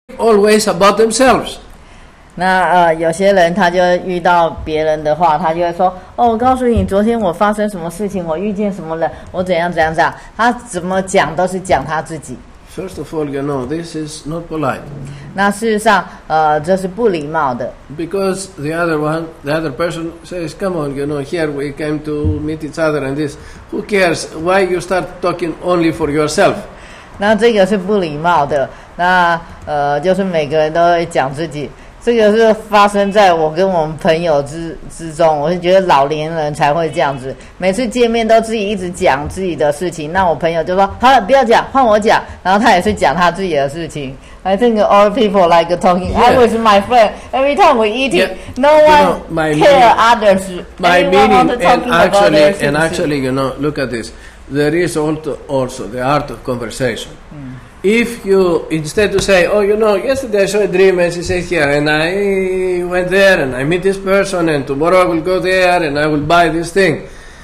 always about themselves. 那有些人他就遇到别人的话，他就会说：“哦，我告诉你，昨天我发生什么事情，我遇见什么人，我怎样怎样怎样。”他怎么讲都是讲他自己。 First of all, this is not polite. 那事实上，这是不礼貌的。 Because the other person says, "Come on, here we came to meet each other and this. Who cares? Why you start talking only for yourself?" 那这个是不礼貌的。那就是每个人都会讲自己。这个是发生在我跟我们朋友之中，我是觉得老年人才会这样子，每次见面都自己一直讲自己的事情。那我朋友就说：“好了，不要讲，换我讲。”然后他也是讲他自己的事情。I think all people like talking. I was my friend. Every time we eating, no one care others. My meaning, and actually, look at this. There is also the art of conversation. If you, instead to say, "Oh, yesterday I saw a dream and she said here, and I went there and I meet this person and tomorrow I will go there and I will buy this thing."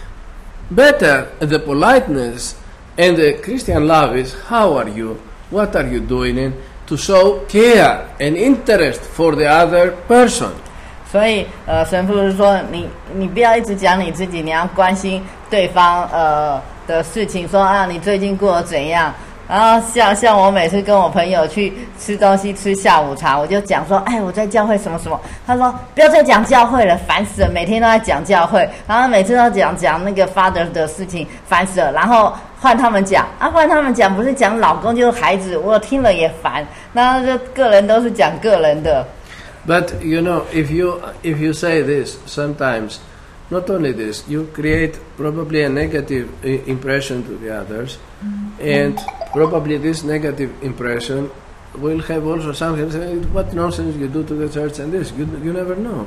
Better, the politeness and the Christian love is, how are you? What are you doing? To show care and interest for the other person. 所以神父是说，你不要一直讲你自己，你要关心对方的事情，说啊你最近过得怎样。然后像我每次跟我朋友去吃东西吃下午茶，我就讲说，我在教会什么什么。他说不要再讲教会了，烦死了，每天都在讲教会，然后每次都讲那个 father 的事情，烦死了。然后换他们讲换他们讲，不是讲老公就是孩子，我听了也烦。那就个人都是讲个人的。 But if you say this sometimes. Not only this, you create probably a negative impression to the others, and probably this negative impression will have also something say, "What nonsense you do to the church and this." You never know.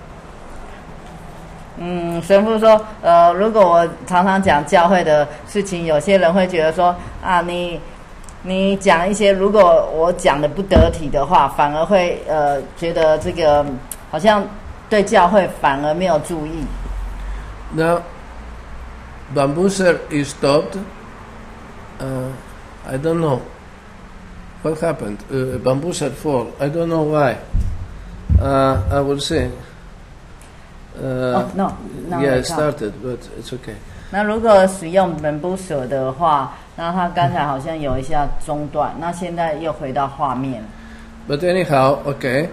神父说，如果我常常讲教会的事情，有些人会觉得说，你讲一些，如果我讲的不得体的话，反而会觉得这个好像对教会反而没有注意。 Now, Bambuser is stopped. I don't know what happened. Bambuser fall. I don't know why. I will say. No. Yeah, it started, but it's okay. 那如果使用Bambuser的话，那它刚才好像有一下中断，那现在又回到画面。 But anyhow, okay.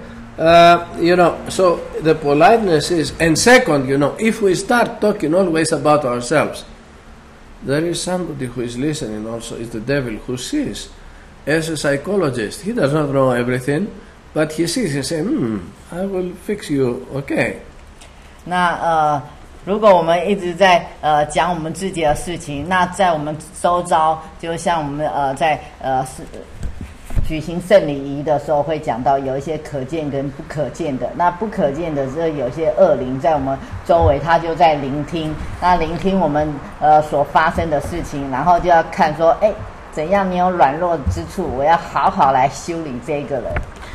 So the politeness is, and second, if we start talking always about ourselves, there is somebody who is listening also, is the devil who sees. As a psychologist, he does not know everything, but he sees and says, I will fix you, okay. 那如果我们一直在讲我们自己的事情，那在我们周遭，就像我们在举行圣礼仪的时候会讲到有一些可见跟不可见的。那不可见的是有些恶灵在我们周围，他就在聆听，那聆听我们所发生的事情，然后就要看说，怎样你有软弱之处，我要好好来修理这个人。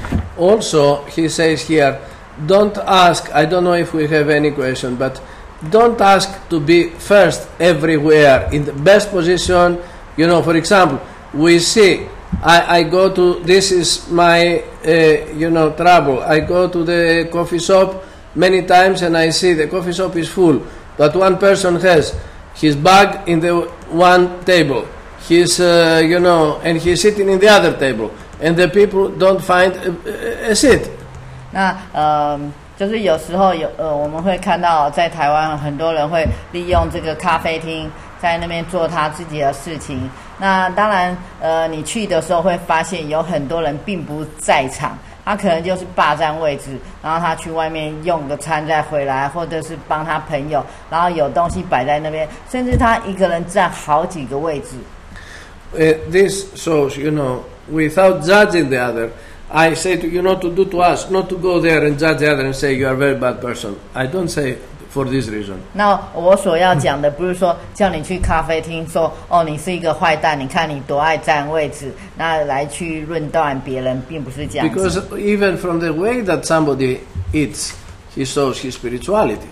Also, he says here, don't ask, I don't know if we have any question, but don't ask to be first everywhere in the best position. For example, we see I go to, this is my, trouble. I go to the coffee shop many times and I see the coffee shop is full, but one person has his bag in the one table, his, and he's sitting in the other table, and the people don't find a seat. 那就是有时候我们会看到在台湾很多人会利用这个咖啡厅，在那边做他自己的事情。那当然你去的时候会发现有很多人并不在场，他可能就是霸占位置，然后他去外面用个餐再回来，或者是帮他朋友，然后有东西摆在那边，甚至他一个人占好几个位置。 This shows, without judging the other, I say to do to us, not to go there and judge the other and say you are a very bad person. I don't say for this reason. 那我所要讲的不是说叫你去咖啡厅说你是一个坏蛋，你看你多爱占位置，那来去论断别人，并不是这样子。 Because even from the way that somebody eats, he shows his spirituality.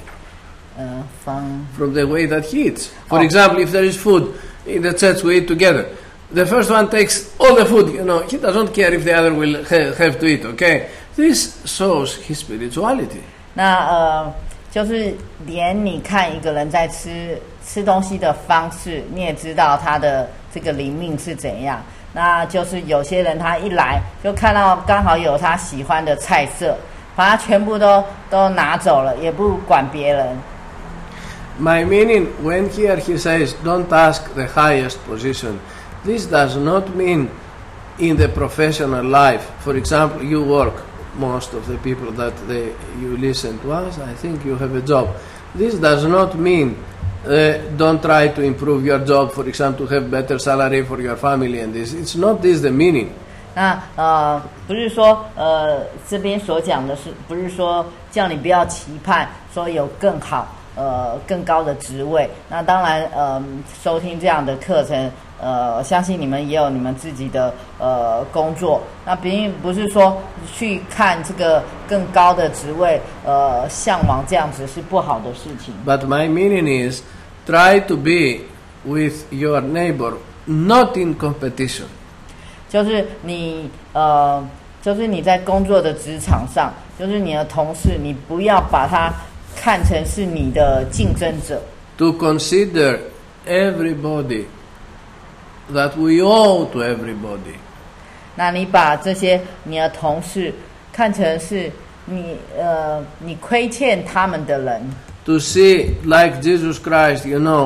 From the way that he eats. For example, if there is food in the church we eat together, The first one takes all the food, he doesn't care if the other will have to eat, okay? This shows his spirituality. 那就是连你看一个人在吃东西的方式，你也知道他的这个灵命是怎样。那就是有些人他一来就看到刚好有他喜欢的菜色，把他全部都拿走了，也不管别人。 My meaning, when here he says, don't ask the highest position, this does not mean in the professional life. For example, you work, most of the people that you listen to us, I think you have a job. This does not mean don't try to improve your job, for example, to have better salary for your family and this. It's not this the meaning. 那不是说这边所讲的是，不是说叫你不要期盼说有更好更高的职位。那当然收听这样的课程，相信你们也有你们自己的工作。那并不是说去看这个更高的职位，向往这样子是不好的事情。 But my meaning is, try to be with your neighbor, not in competition. 就是你在工作的职场上，就是你的同事，你不要把他看成是你的竞争者。 To consider everybody that we owe to everybody. 那你把这些你的同事看成是你亏欠他们的人。 To see like Jesus Christ,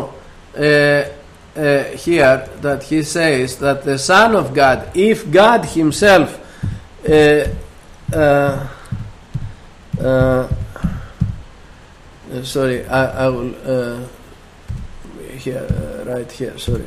here that he says that the Son of God, if God himself sorry, I will here right here, sorry.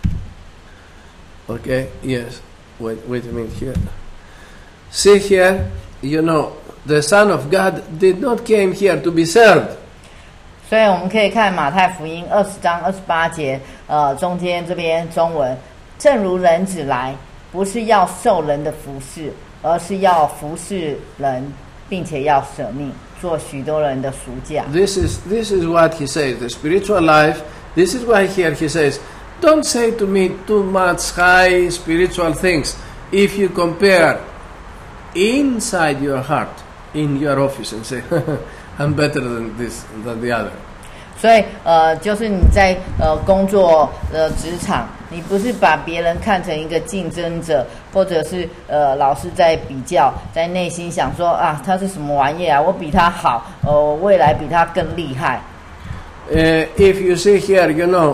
Okay, yes, wait a minute here. See here, the Son of God did not came here to be served. 所以我们可以看马太福音20章28节，中间这边中文，正如人子来，不是要受人的服侍，而是要服侍人，并且要舍命，做许多人的赎价。 This is what he says. The spiritual life. This is why here he says, don't say to me too much high spiritual things. If you compare inside your heart, in your office, and say, I'm better than this, than the other. 所以就是你在工作职场，你不是把别人看成一个竞争者，或者是老是在比较，在内心想说啊，他是什么玩意啊，我比他好，未来比他更厉害。 If you see here,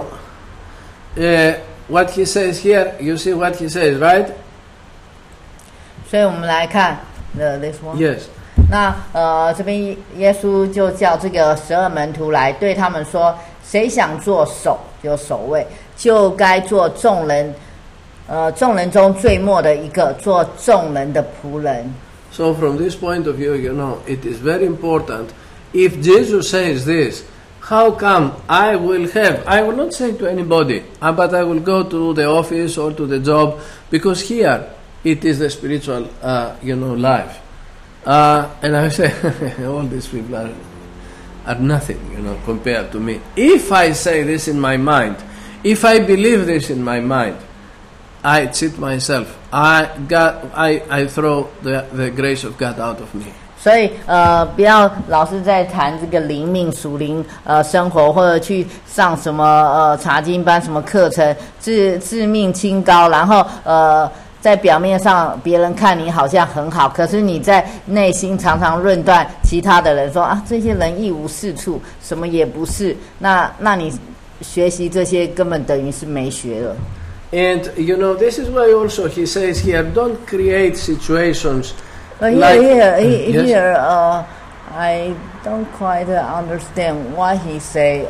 what he says here, you see what he says, right? 所以我们来看 this one. Yes. 那这边耶稣就叫这个12门徒来，对他们说：谁想做首，有首位，就该做众人中最末的一个，做众人的仆人。 So from this point of view, it is very important. If Jesus says this, how come I will not say to anybody, but I will go to the office or to the job, because here it is the spiritual, life. And I say, all these people are nothing, compared to me. If I say this in my mind, if I believe this in my mind, I cheat myself. I throw the grace of God out of me. 所以不要老是在谈这个灵命属灵生活，或者去上什么查经班什么课程，自命清高，然后在表面上别人看你好像很好，可是你在内心常常论断其他的人说啊，这些人一无是处，什么也不是。那你学习这些根本等于是没学了。 And this is why also he says here, don't create situations. Here, I don't quite understand why he say,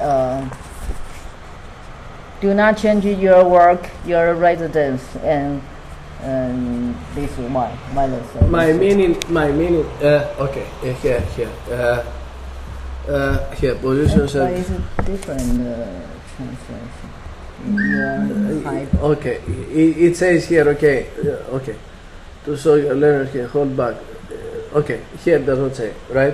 do not change your work, your residence, and this why my meaning. Okay, here. Here, position. Why is it different translation? Okay, it says here. Okay. To show your learners here, hold back. Okay, here it does not say, right?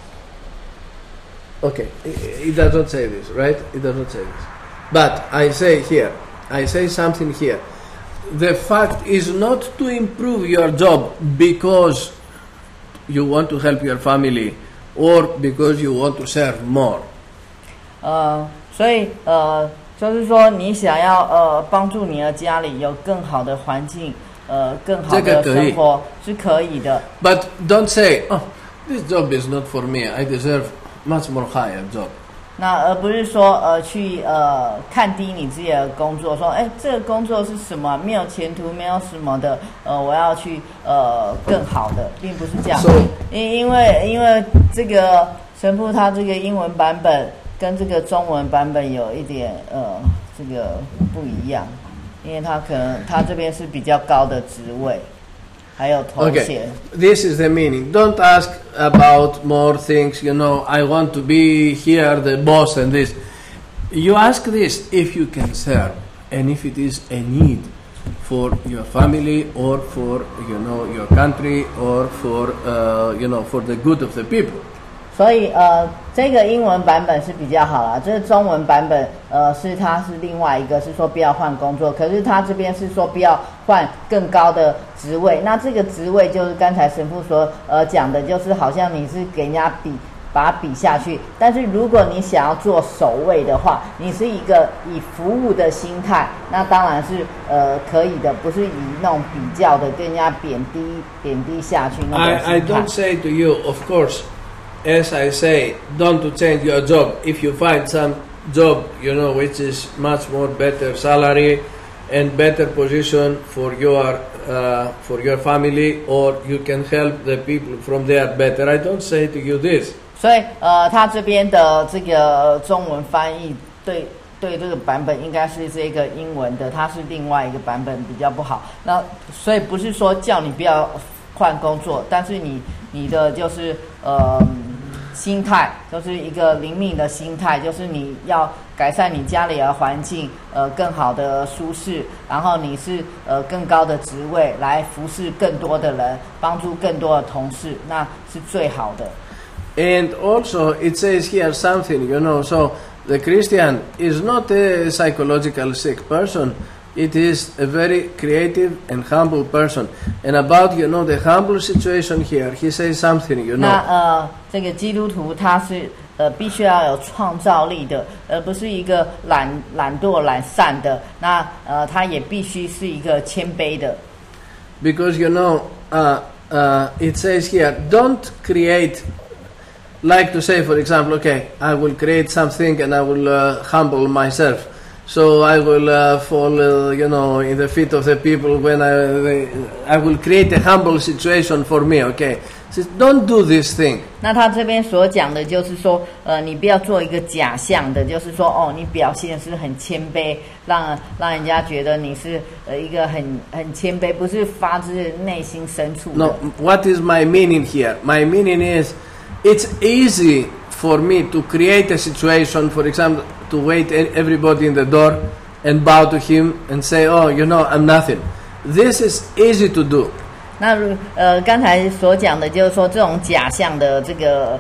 Okay, it does not say this, right? It does not say this. But I say here, I say something here. the fact is not to improve your job because you want to help your family or because you want to serve more. 所以就是说你想要帮助你的家里有更好的环境，更好的生活是可以的。 But don't say, "Oh, this job is not for me. I deserve much more higher job." 那而不是说去看低你自己的工作，说这个工作是什么，没有前途，没有什么的，我要去更好的，并不是这样。因为这个神父他这个英文版本跟这个中文版本有一点这个不一样，因为他可能他这边是比较高的职位。 Okay, this is the meaning. Don't ask about more things, I want to be here, the boss and this. You ask this if you can serve and if it is a need for your family or for, your country or for, for the good of the people. 所以这个英文版本是比较好啦，这个中文版本它是另外一个是说不要换工作，可是他这边是说不要换更高的职位。那这个职位就是刚才神父所讲的，就是好像你是给人家把它比下去。但是如果你想要做守卫的话，你是一个以服务的心态，那当然是可以的，不是以那种比较的跟人家贬低下去那种心态。 I don't say to you, of course. As I say, don't to change your job. If you find some job, which is much more better salary and better position for your family, or you can help the people from there better. I don't say to you this. 所以他这边的这个中文翻译对这个版本应该是这个英文的，它是另外一个版本比较不好。那所以不是说叫你不要换工作，但是你的就是心态，就是一个灵命的心态，就是你要改善你家里的环境，更好的舒适，然后你是更高的职位来服侍更多的人，帮助更多的同事，那是最好的。 And also it says here something, so the Christian is not a psychological sick person. It is a very creative and humble person. And about, the humble situation here, he says something, 那这个基督徒他是必须要有创造力的，而不是一个懒惰懒散的。那他也必须是一个谦卑的。 Because it says here, don't create, like to say, for example, okay, I will create something and I will humble myself. So I will fall, in the feet of the people when I will create a humble situation for me, okay? So don't do this thing. 那他这边所讲的就是说，你不要做一个假象的，就是说，你表现是很谦卑，让人家觉得你是一个很谦卑，不是发自内心深处的。 No, what is my meaning here? My meaning is, it's easy for me to create a situation, for example, to wait everybody in the door and bow to him and say, oh, I'm nothing. This is easy to do. 那刚才所讲的就是说，这种假象的这个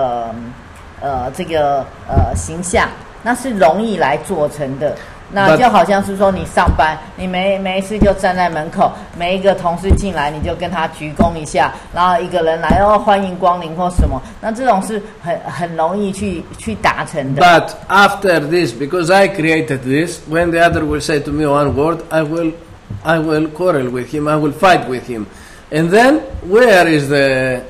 形象，那是容易来做成的。那就好像是说，你上班，你没事就站在门口，每一个同事进来，你就跟他鞠躬一下，然后一个人来欢迎光临或什么，那这种是很容易去达成的。 But after this, because I created this, when the other will say to me one word, I will quarrel with him, I will fight with him. And then where is that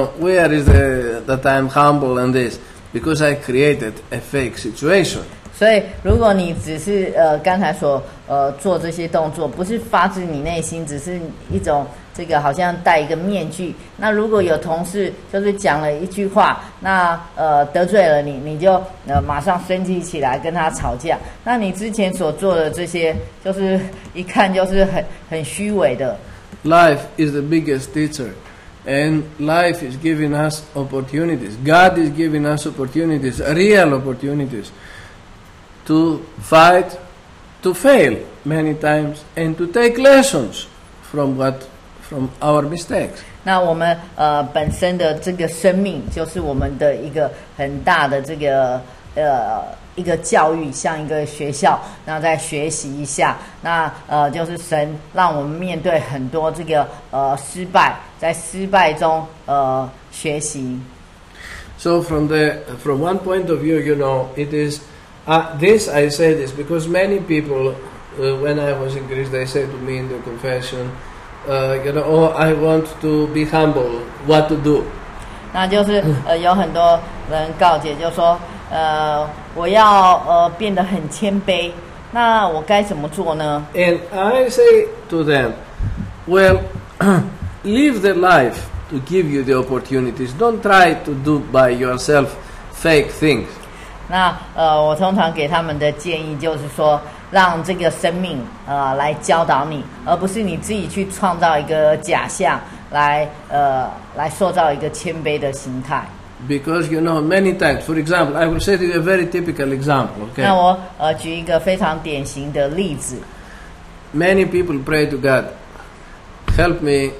I'm humble and this? Because I created a fake situation. 所以，如果你只是刚才所做这些动作，不是发自你内心，只是一种这个好像戴一个面具。那如果有同事就是讲了一句话，那得罪了你，你就马上生气起来跟他吵架。那你之前所做的这些，就是一看就是很虚伪的。 Life is the biggest teacher. And life is giving us opportunities. God is giving us opportunities, real opportunities, to fight, to fail many times, and to take lessons from our mistakes. 那我们本身的这个生命，就是我们的一个很大的这个一个教育，像一个学校，然后再学习一下。那就是神让我们面对很多这个失败，在失败中学习。 So from one point of view, it is this I say this because many people, when I was in Greece, they say to me in the confession, oh, I want to be humble. What to do? 那就是有很多人告解，就说我要变得很谦卑，那我该怎么做呢 And I say to them, well, live the life to give you the opportunities. Don't try to do by yourself fake things. 那我通常给他们的建议就是说，让这个生命来教导你，而不是你自己去创造一个假象，来塑造一个谦卑的心态。 Because many times, for example, I will say to you a very typical example. Okay. 那我举一个非常典型的例子。 Many people pray to God, help me,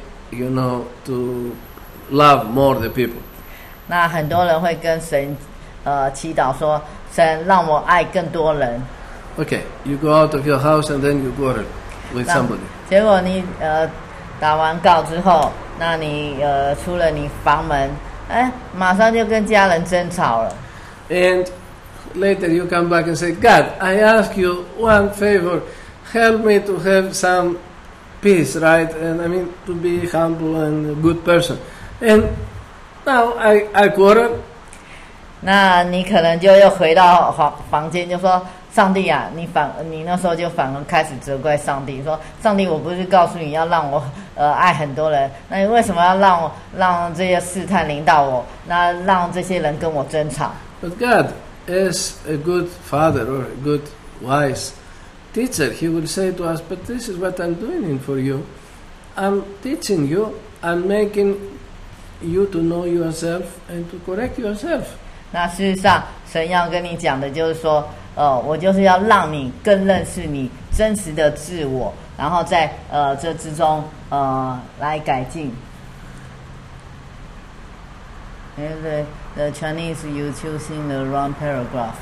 to love more the people. 那很多人会跟神祈祷说，神让我爱更多人。 Okay, you go out of your house and then you quarrel with somebody. 结果你打完告之后，那你出了你房门，马上就跟家人争吵了。 And later you come back and say, God, I ask you one favor, help me to have some peace, right? And I mean to be humble and a good person. And now I quarrel. 那你可能就又回到房间，就说上帝啊，你那时候就反而开始责怪上帝，说上帝，我不是告诉你要让我爱很多人，那你为什么要让这些试探临到我？那让这些人跟我争吵？ But God, as a good father or a good wise teacher, He will say to us, but this is what I'm doing for you. I'm teaching you, I'm making you to know yourself and to correct yourself. 那事实上，神要跟你讲的就是说，我就是要让你更认识你真实的自我，然后在这之中来改进。The Chinese you choosing the wrong paragraph.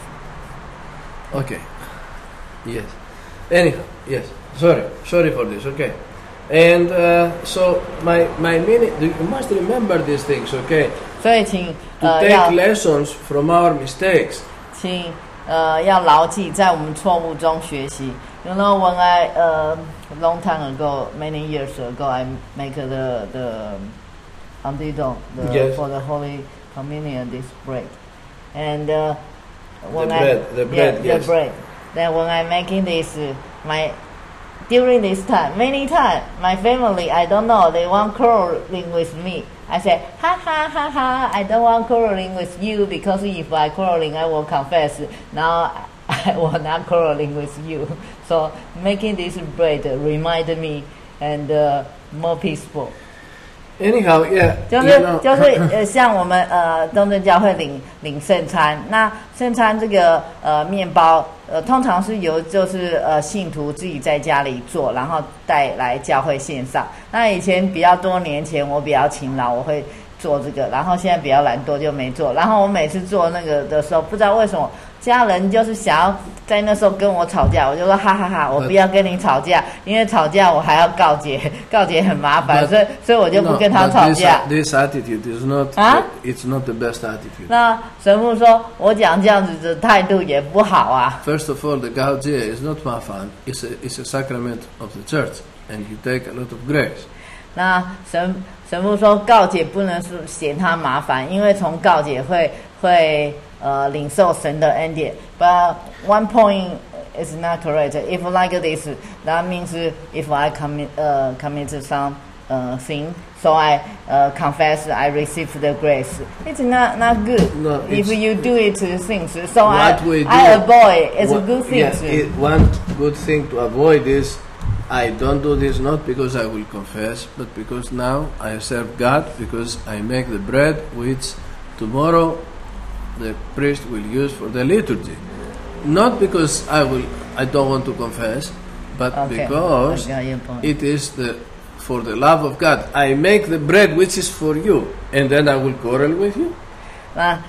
Okay. Yes. Anyhow, yes. Sorry for this. Okay. And so my meaning, you must remember these things. Okay. 所以请 To take lessons from our mistakes. 请要牢记在我们错误中学习。You know, when I long time ago, many years ago, I make the Antidote yes. for the Holy Communion, this bread, and when the bread, yes. the bread. Then when I'm making this, during this time, many times, my family, I don't know, they want quarreling with me. I say, ha ha ha ha, I don't want quarreling with you because if I quarreling, I will confess. Now I will not quarreling with you. So making this bread reminded me and more peaceful. Anyhow, yeah. 就是像我们东正教会领圣餐，那圣餐这个面包通常是由就是信徒自己在家里做，然后带来教会献上。那以前比较多年前我比较勤劳，我会做这个，然后现在比较懒惰就没做。然后我每次做那个的时候，不知道为什么家人就是想要在那时候跟我吵架，我就说哈哈哈，我不要跟你吵架，因为吵架我还要告解，告解很麻烦，所以我就不跟他吵架。 This attitude is not, it's not the best attitude. 那神父说，我讲这样子的态度也不好啊。 First of all, the 告解 is not 麻烦, it's a sacrament of the church, and you take a lot of grace. 那神父说，告解不能是嫌他麻烦，因为从告解会领受神的恩典。But one point is not correct. If like this, that means if I commit some sin, so I confess, I receive the grace. It's not good. No, if you do it things, so I do, avoid. It's a good thing. Yeah, one good thing to avoid is I don't do this not because I will confess, but because now I serve God, because I make the bread which tomorrow the priest will use for the liturgy. Not because I don't want to confess, but because it is for the love of God. I make the bread which is for you, and then I will quarrel with you.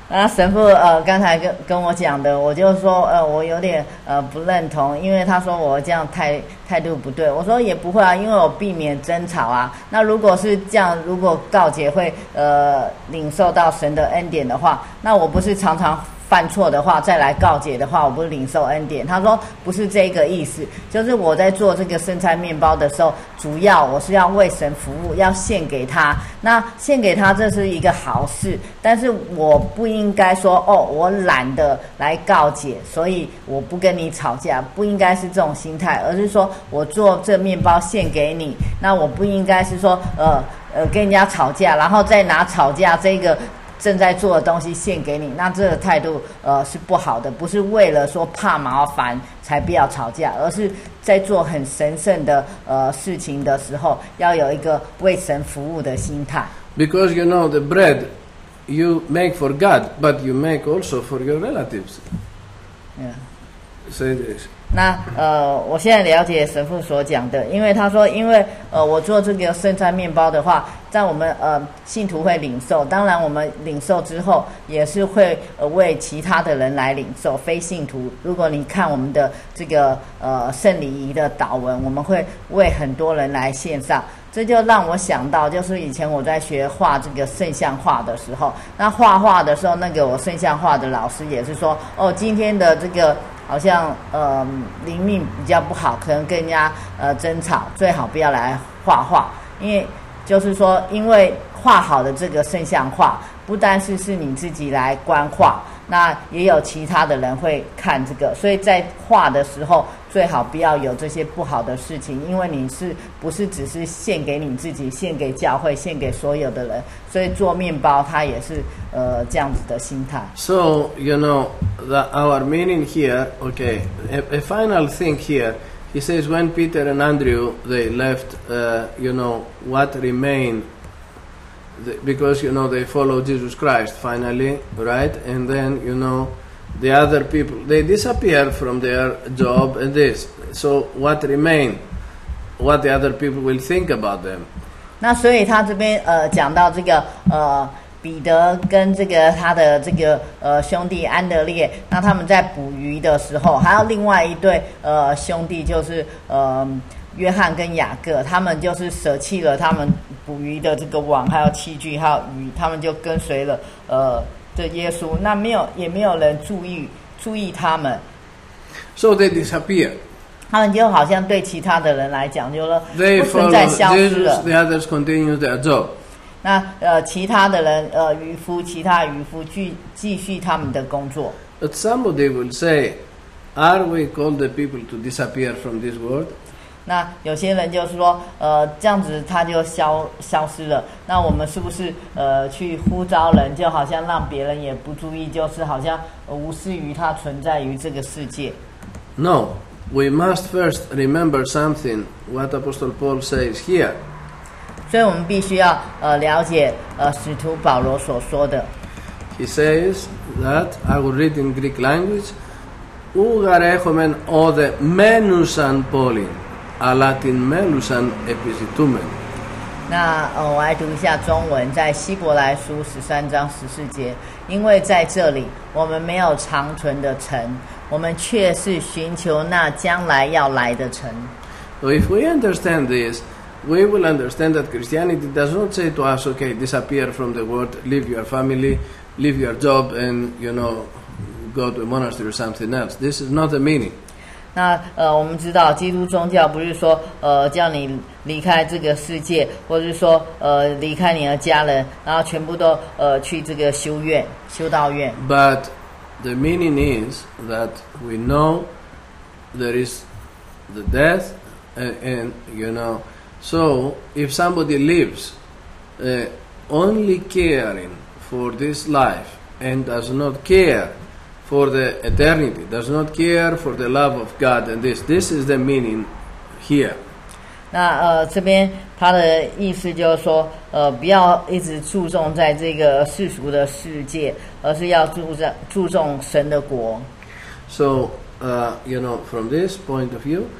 那神父刚才跟我讲的，我就说我有点不认同，因为他说我这样态度不对。我说也不会啊，因为我避免争吵啊。那如果是这样，如果告解会领受到神的恩典的话，那我不是常常犯错的话再来告解的话，我不是领受恩典。他说不是这个意思，就是我在做这个生菜面包的时候，主要我是要为神服务，要献给他。那献给他这是一个好事，但是我不应该说我懒得来告解，所以我不跟你吵架，不应该是这种心态，而是说我做这面包献给你。那我不应该是说跟人家吵架，然后再拿吵架这个正在做的东西献给你，那这个态度是不好的，不是为了说怕麻烦才不要吵架，而是在做很神圣的事情的时候，要有一个为神服务的心态。 Because you know the bread you make for God, but you make also for your relatives. Yeah. Say this. 那我现在了解神父所讲的，因为他说，因为我做这个生菜面包的话，在我们信徒会领受，当然我们领受之后也是会为其他的人来领受，非信徒。如果你看我们的这个圣礼仪的祷文，我们会为很多人来献上。这就让我想到，就是以前我在学画这个圣像画的时候，那画画的时候，那个我圣像画的老师也是说，今天的这个好像灵命比较不好，可能跟人家争吵，最好不要来画画。因为就是说，因为画好的这个圣像画，不单是你自己来观画，那也有其他的人会看这个，所以在画的时候最好不要有这些不好的事情，因为你是不是只是献给你自己，献给教会，献给所有的人，所以做面包它也是这样子的心态。 So you know our meaning here. Okay, a final thing here. He says when Peter and Andrew they left, what remained, because they follow Jesus Christ finally, right? And then the other people they disappear from their job and this. So what remained? What the other people will think about them? 那所以他这边讲到这个彼得跟这个他的这个兄弟安德烈，那他们在捕鱼的时候，还有另外一对兄弟，就是约翰跟雅各，他们就是舍弃了他们捕鱼的这个网，还有器具，还有鱼，他们就跟随了这耶稣。那也没有人注意他们。 So they disappear. 他们就好像对其他的人来讲，就是不存在消失了。 The others continue their job. 那其他的人其他渔夫继续他们的工作。 But somebody will say, "Are we called the people to disappear from this world?" 那有些人就是说，这样子他就消失了。那我们是不是去呼召人，就好像让别人也不注意，就是好像无视于他存在于这个世界 ？No, we must first remember something. What Apostle Paul says here. 所以我们必须要了解使徒保罗所说的。 He says that I will read in Greek language. Ούγαρ έχομεν όδε μένουσαν πόλιν, αλλά την μένουσαν επιζητούμεν. 那我来读一下中文，在希伯来书13章14节，因为在这里我们没有长存的城，我们却是寻求那将来要来的城。 So if we understand this, we will understand that Christianity does not say to us, okay, disappear from the world, leave your family, leave your job, and go to a monastery or something else. This is not the meaning. 那我们知道基督宗教不是说叫你离开这个世界，或者是说离开你的家人，然后全部都去这个修道院。 But the meaning is that we know there is the death, and so if somebody lives only caring for this life and does not care for the eternity, does not care for the love of God, and this is the meaning here. 那这边他的意思就是说，不要一直注重在这个世俗的世界，而是要注重神的国。 So from this point of view,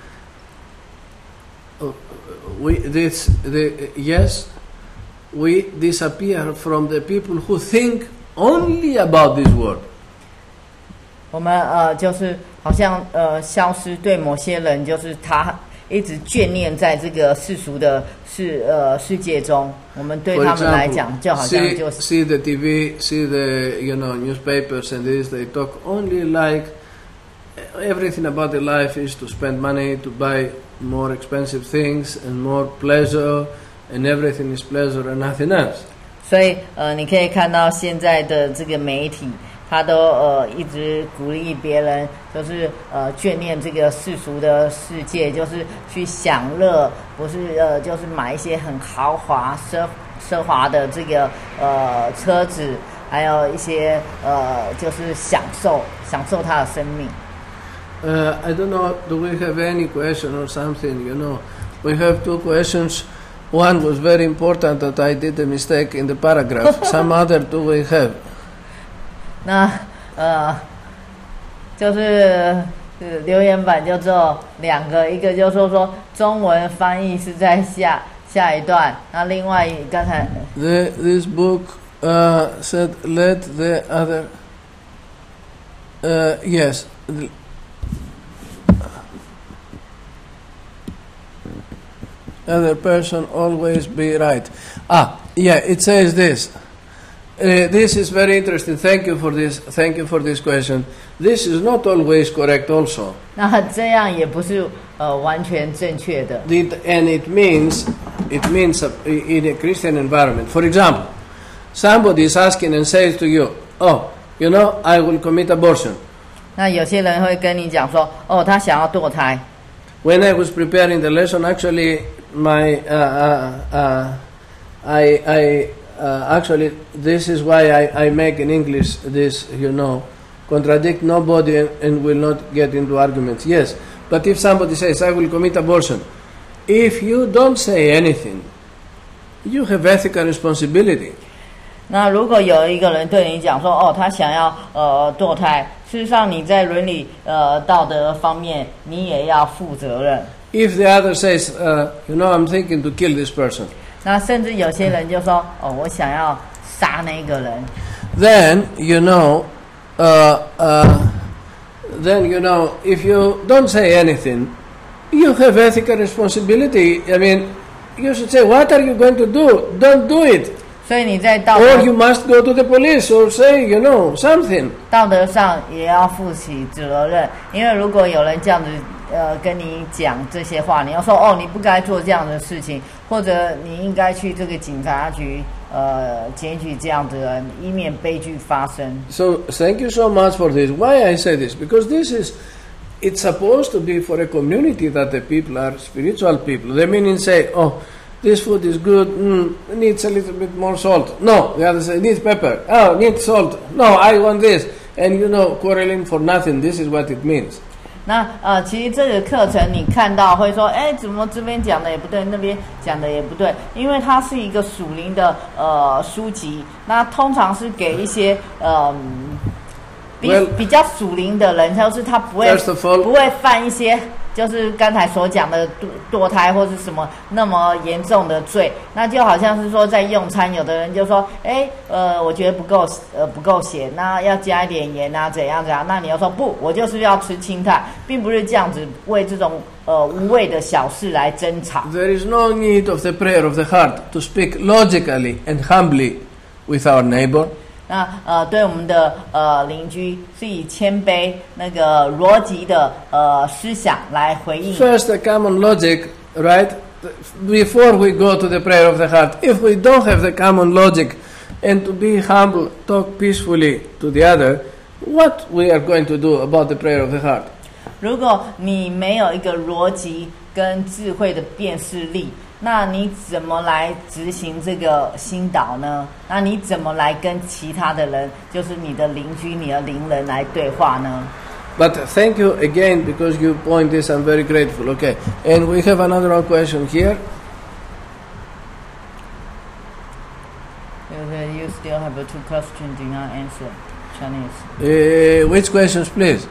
we disappear from the people who think only about this world. 我们就是好像消失，对某些人就是他一直眷恋在这个世俗的世界中。我们对他们来讲，就好像就是 see the TV, see the newspapers and this. They talk only like everything about the life is to spend money to buy more expensive things and more pleasure, and everything is pleasure and nothing else. 所以你可以看到现在的这个媒体，他都一直鼓励别人，就是眷恋这个世俗的世界，就是去享乐，不是就是买一些很豪华奢华的这个车子，还有一些就是享受他的生命。 I don't know, do we have any question or something? We have two questions. One was very important that I did a mistake in the paragraph. Some other do we have? 那就是留言板就只有两个，一个就说中文翻译是在下一段，那另外刚才 This book said let the other yes. Other person always be right. Yeah, it says this. This is very interesting. Thank you for this. Thank you for this question. This is not always correct, also. 那这样也不是完全正确的。 And it means in a Christian environment. For example, somebody is asking and says to you, "Oh, I will commit abortion." 那有些人会跟你讲说，他想要堕胎。 When I was preparing the lesson, actually, actually, this is why I make in English this, contradict nobody and will not get into arguments. Yes, but if somebody says, I will commit abortion, if you don't say anything, you have ethical responsibility. 那如果有一个人对你讲说，他想要堕胎，事实上你在伦理道德方面，你也要负责任。 If the other says, I'm thinking to kill this person. 那甚至有些人就说，我想要杀那个人。 Then if you don't say anything, you have ethical responsibility. I mean, you should say, what are you going to do? Don't do it. 所以你在道德 Or you must go to the police or say, something. 道德上也要负起责任，因为如果有人这样子跟你讲这些话，你要说你不该做这样的事情，或者你应该去这个警察局检举这样的人，以免悲剧发生。 So thank you so much for this. Why I say this? Because it's supposed to be for a community that the people are spiritual people. They meaning say, this food is good, needs a little bit more salt. No, the other say, needs pepper. Needs salt. No, I want this. And quarreling for nothing. This is what it means. 那其实这个课程你看到会说，怎么这边讲的也不对，那边讲的也不对，因为它是一个属灵的书籍，那通常是给一些比较属灵的人，就是他不会犯一些就是刚才所讲的堕胎或是什么那么严重的罪。那就好像是说在用餐，有的人就说，我觉得不够咸，那要加一点盐啊，怎样，那你要说不，我就是要吃清淡，并不是这样子为这种无谓的小事来争吵。 There is no need of the prayer of the heart to speak logically and humbly with our neighbor. 那对我们的邻居是以谦卑那个逻辑的思想来回应。 First, the common logic, right? Before we go to the prayer of the heart, if we don't have the common logic and to be humble, talk peacefully to the other, what we are going to do about the prayer of the heart? 如果你没有一个逻辑跟智慧的辨识力，那你怎么来执行这个心导呢？那你怎么来跟其他的人，就是你的邻居、你的邻人来对话呢？ But thank you again because you point this. I'm very grateful. Okay, and we have another one question here. You still have two questions do not answer Chinese. Which questions, please?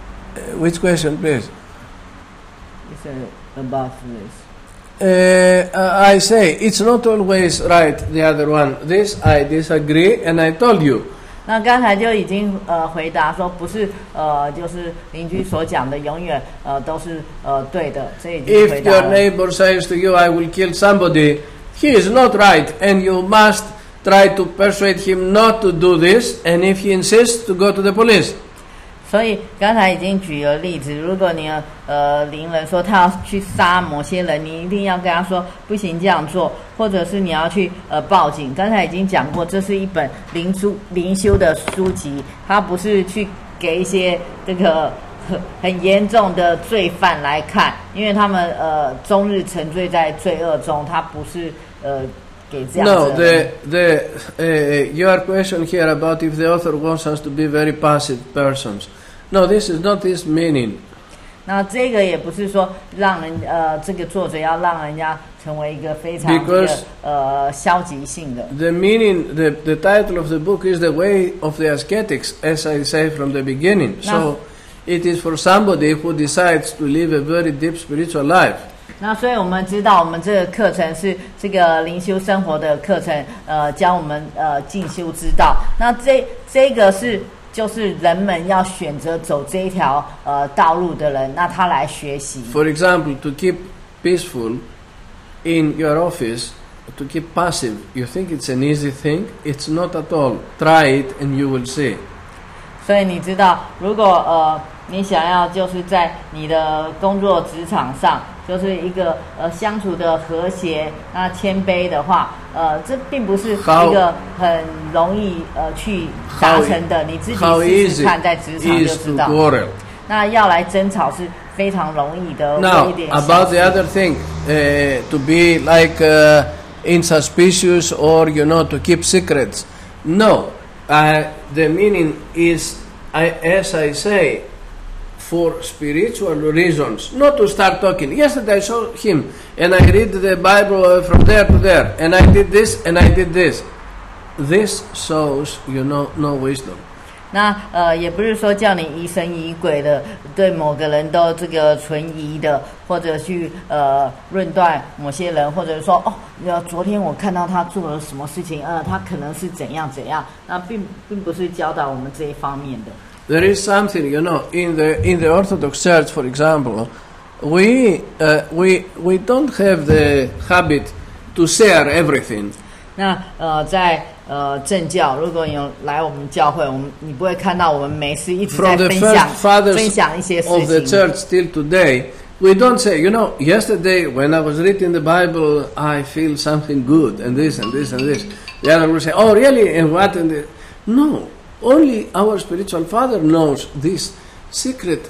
Which question, please? It's above this. I say it's not always right. The other one, this I disagree, and I told you. 那刚才就已经回答说，不是就是邻居所讲的永远都是对的，这已经回 If 答 your 了。 neighbor says to you, "I will kill somebody," he is not right, and you must try to persuade him not to do this. And if he insists, to go to the police. 所以刚才已经举了例子，如果你邻人说他要去杀某些人，你一定要跟他说不行这样做，或者是你要去报警。刚才已经讲过，这是一本灵修的书籍，它不是去给一些这个很严重的罪犯来看，因为他们终日沉醉在罪恶中，他不是给这样子 No, 的人。 your question here about if the author wants us to be very passive persons. No, this is not this meaning. 那这个也不是说让人这个作者要让人家成为一个非常消极性的。 The meaning, the title of the book is The Way of the Ascetics, as I say from the beginning. So it is for somebody who decides to live a very deep spiritual life. 那所以我们知道，我们这个课程是这个灵修生活的课程，教我们进修之道。那这个就是人们要选择走这一条道路的人，那他来学习。 For example, to keep peaceful in your office, to keep passive, you think it's an easy thing? It's not at all. Try it and you will see. 所以你知道，如果你想要就是在你的工作职场上，就是一个相处的和谐，那谦卑的话，这并不是一个很容易去达成的。你自己试试看，在职场就知道。那要来争吵是非常容易的。 Now about the other thing, to be like insuspicious or to keep secrets. No, the meaning is, as I say, for spiritual reasons, not to start talking. Yesterday I saw him and I read the Bible from there to there, and I did this and I did this. This shows no wisdom. 那也不是说叫你疑神疑鬼的，对某个人都这个存疑的，或者去论断某些人，或者说昨天我看到他做了什么事情，他可能是怎样怎样，那并不是教导我们这一方面的。 There is something, in the Orthodox Church, for example, we don't have the habit to share everything. 那在正教，如果有来我们教会，你不会看到我们每次一直在分享一些事情。 Of the church till today, we don't say, yesterday when I was reading the Bible, I feel something good and this and this and this. The other will say, oh really, and what and this. No. Only our spiritual father knows these secret,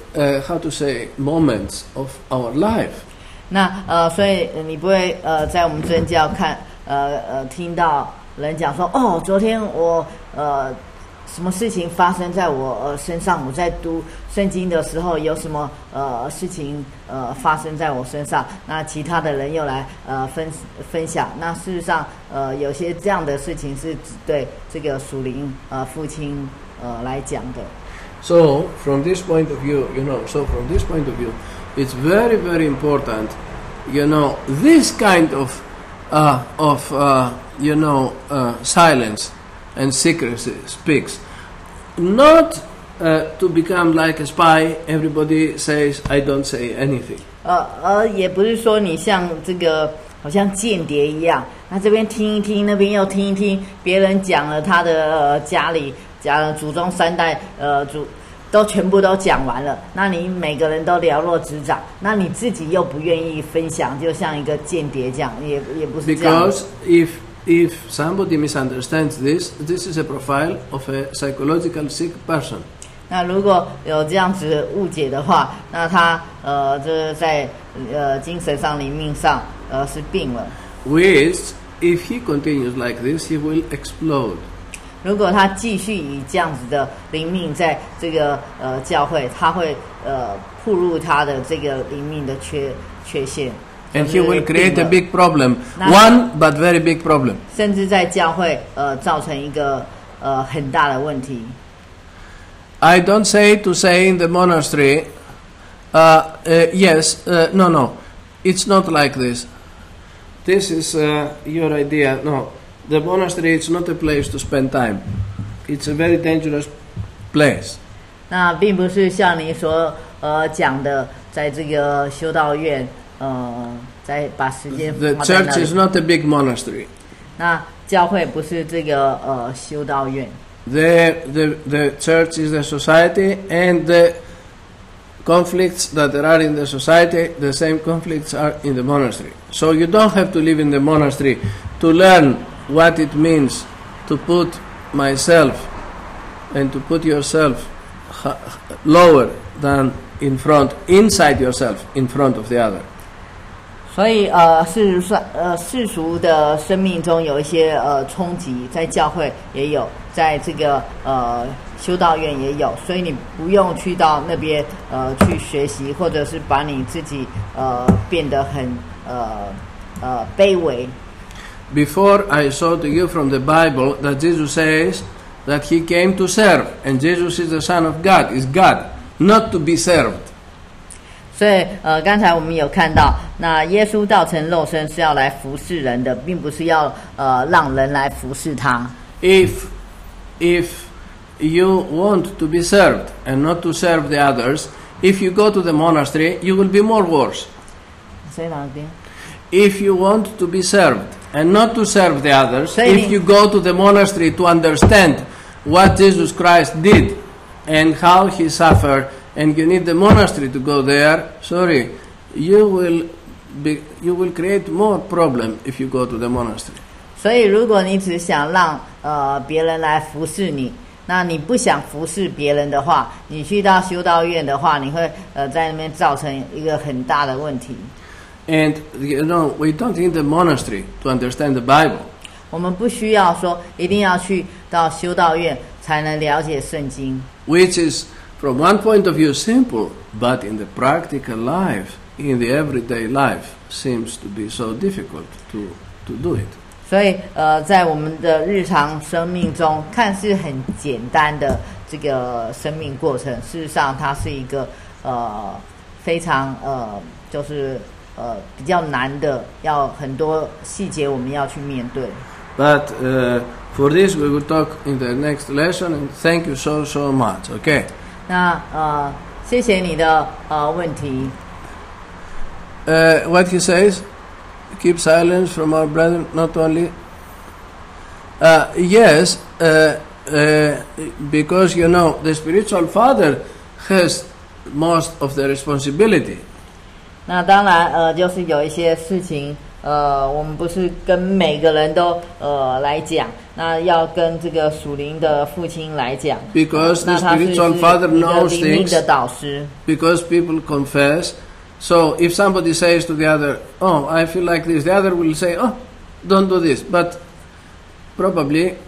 moments of our life. 那所以你不会在我们正教听到人讲说，昨天我什么事情发生在我身上？我在读圣经的时候，有什么事情发生在我身上？那其他的人又来分享。那事实上，有些这样的事情是只对这个属灵父亲来讲的。 So from this point of view, it's very, very important. This kind of silence and secrecy speaks. Not to become like a spy. Everybody says, I don't say anything. 也不是说你像这个好像间谍一样，那这边听一听，那边又听一听，别人讲了他的家里讲了祖宗三代都全部都讲完了，那你每个人都了若指掌，那你自己又不愿意分享，就像一个间谍这样，也不是这样。 Because if somebody misunderstands this is a profile of a psychological sick person. 那如果有这样子误解的话，那他这在精神上、灵命上是病了。 Which, if he continues like this, he will explode. 如果他继续以这样子的灵命在这个教会，他会暴露他的这个灵命的缺陷。 And he will create a big problem. One, but very big problem. 甚至在教会造成一个很大的问题。 I don't say to say in the monastery, yes, no, it's not like this. this is your idea. No, the monastery is not a place to spend time. It's a very dangerous place. 那并不是像你所讲的，在这个修道院，再把时间放 The 在那 church 里。 is not a big monastery. 那教会不是这个修道院。 The church is the society, and the conflicts that there are in the society, the same conflicts are in the monastery. So you don't have to live in the monastery to learn what it means to put myself and to put yourself lower than inside yourself, in front of the other. 所以世俗的生命中有一些冲击，在教会也有，在这个修道院也有，所以你不用去到那边去学习，或者是把你自己变得很卑微。 Before I showed to you from the Bible that Jesus says that he came to serve, and Jesus is the Son of God, is God, not to be served. 所以刚才我们有看到，那耶稣道成肉身是要来服侍人的，并不是要让人来服侍他。 If you want to be served and not to serve the others, if you go to the monastery, you will be more worse. Say that again. If you want to be served and not to serve the others, 所以你 if you go to the monastery to understand what Jesus Christ did and how he suffered, and you need the monastery to go there, sorry, you will create more problem if you go to the monastery. 所以如果你只想让别人来服侍你，那你不想服侍别人的话，你去到修道院的话，你会在那边造成一个很大的问题。 And we don't need the monastery to understand the Bible. 我们不需要说一定要去到修道院才能了解圣经。 Which is, from one point of view, simple, but in the practical life, in the everyday life, seems to be so difficult to do it. 所以在我们的日常生命中，看似很简单的这个生命过程，事实上它是一个非常就是比较难的，要很多细节我们要去面对。 But for this we will talk in the next lesson, and thank you so much. Okay. 那谢谢你的问题。 What he says, keep silence from our brethren, not only. Yes, because the spiritual father has most of the responsibility. 那当然就是有一些事情我们不是跟每个人都来讲，那要跟这个属灵的父亲来讲。 Because the 那他是 spiritual father 一个 knows 灵命 things. 的导师。 Because people confess. So if somebody says to the other, "Oh, I feel like this," the other will say, "Oh, don't do this." But probably,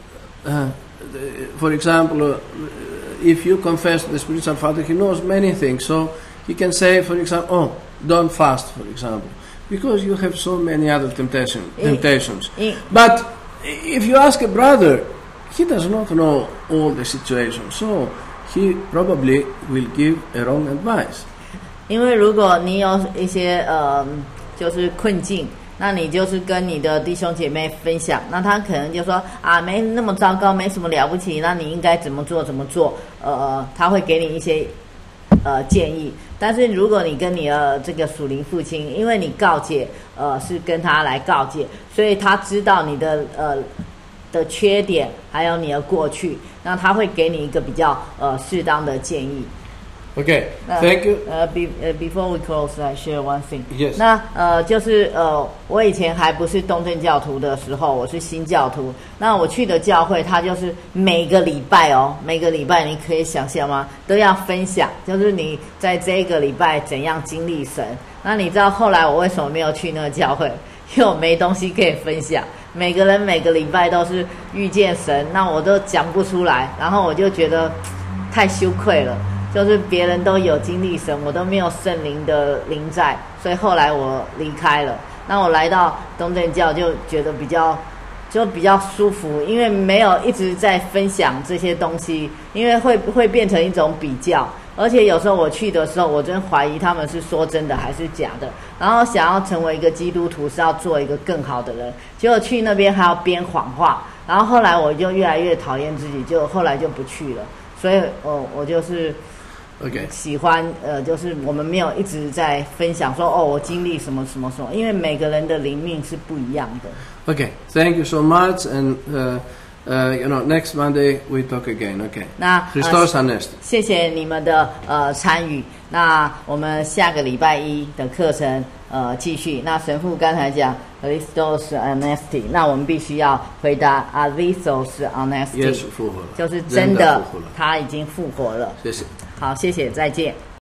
for example, if you confess to the spiritual father, he knows many things. So he can say, for example, "Oh, don't fast," for example, because you have so many other temptations. But if you ask a brother, he does not know all the situations, so he probably will give a wrong advice. 因为如果你有一些就是困境，那你就是跟你的弟兄姐妹分享，那他可能就说啊，没那么糟糕，没什么了不起，那你应该怎么做，他会给你一些建议。但是如果你跟你的这个属灵父亲，因为你告诫是跟他来告诫，所以他知道你的缺点，还有你的过去，那他会给你一个比较适当的建议。 Okay, thank you. Before we close, I share one thing. Yes. 那就是我以前还不是东正教徒的时候，我是新教徒。那我去的教会，它就是每个礼拜你可以想象吗？都要分享，就是你在这个礼拜怎样经历神。那你知道后来我为什么没有去那个教会？因为我没东西可以分享。每个人每个礼拜都是遇见神，那我都讲不出来，然后我就觉得太羞愧了。就是别人都有经历神，我都没有圣灵的灵在，所以后来我离开了。那我来到东正教就觉得比较舒服，因为没有一直在分享这些东西，因为会变成一种比较。 而且有时候我去的时候，我真怀疑他们是说真的还是假的。然后想要成为一个基督徒，是要做一个更好的人，结果去那边还要编谎话。然后后来我就越来越讨厌自己，就后来就不去了。所以我就是喜欢就是我们没有一直在分享说我经历什么什么什么，因为每个人的灵命是不一样的。 Okay, thank you so much, and next Monday we talk again. Okay. 那 Christos Anesti. 谢谢你们的参与。那我们下个礼拜一的课程继续。那神父刚才讲 Christos Anesti， 那我们必须要回答 Christos Anesti， Yes， 复活了， 就是真的他已经复活了。 谢谢。 好，谢谢，再见。